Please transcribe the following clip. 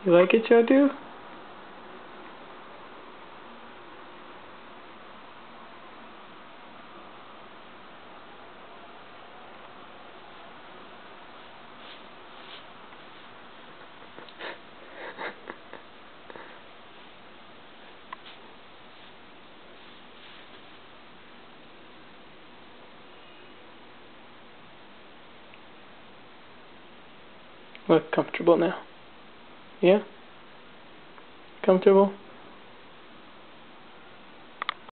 You like it, Jodu? Look comfortable now. Yeah? Comfortable?